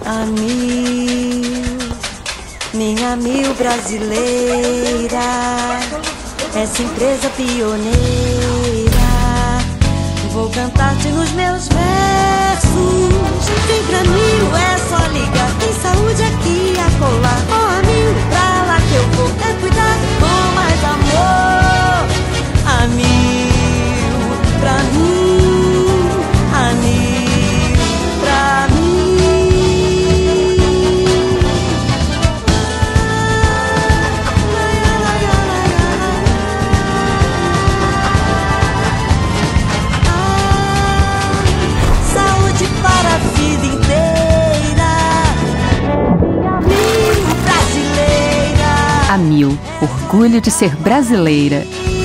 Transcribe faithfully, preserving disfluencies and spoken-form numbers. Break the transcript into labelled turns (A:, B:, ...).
A: A mil, minha mil brasileira, essa empresa pioneira. Vou cantar-te nos meus versos. Vem pra mil, é só ligar. Tem saúde aqui e acolá. Oh, a mil, pra lá que eu vou. É cuidar com mais amor. A mil, pra mim. A mil, pra mim. Para a vida inteira. Mil brasileira.
B: A Mil, orgulho de ser brasileira.